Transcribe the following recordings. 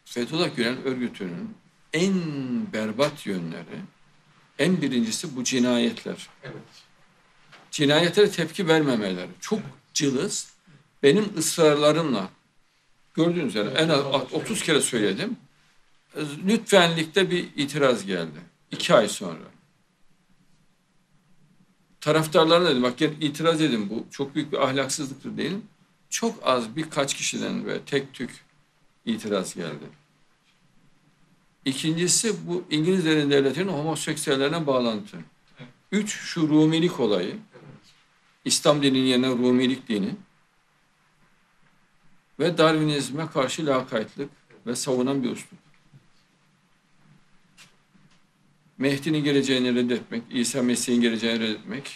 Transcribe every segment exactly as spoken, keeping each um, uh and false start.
Fethullah Gülen örgütünün en berbat yönleri, en birincisi bu cinayetler. Evet. Cinayetlere tepki vermemeleri. Çok cılız. Benim ısrarlarımla, gördüğünüz üzere en az otuz kere söyledim. Lütfenlikte bir itiraz geldi. İki ay sonra. Taraftarlarına dedim, bak gel itiraz edin, bu çok büyük bir ahlaksızlıktır diyelim. Çok az birkaç kişiden ve tek tük itiraz geldi. İkincisi bu İngilizlerin devletinin homoseksüellerine bağlantı. Üç, şu Rumilik olayı. İslam dininin yerine Rumilik dini. Ve Darwinizme karşı lakaytlık ve savunan bir üslup. Mehdi'nin geleceğini reddetmek, İsa Mesih'in geleceğini reddetmek.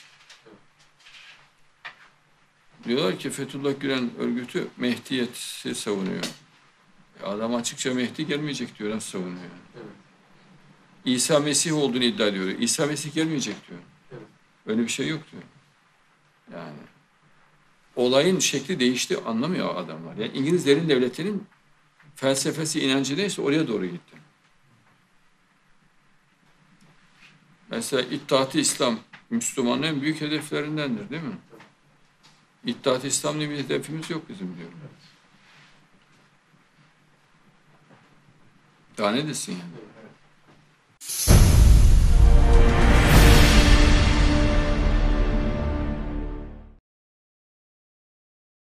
Diyorlar ki Fethullah Gülen örgütü Mehdiyet'i savunuyor. Adam açıkça Mehdi gelmeyecek diyor, nasıl savunuyor? Evet. İsa Mesih olduğunu iddia ediyor. İsa Mesih gelmeyecek diyor. Evet. Öyle bir şey yok diyor. Yani olayın şekli değişti, anlamıyor adamlar. Yani İngilizlerin devletinin felsefesi, inancı neyse oraya doğru gitti. Mesela İttihat-ı İslam Müslümanın en büyük hedeflerindendir, değil mi? İttihat-ı İslam diye bir hedefimiz yok bizim diyor. Daha ne desin yani?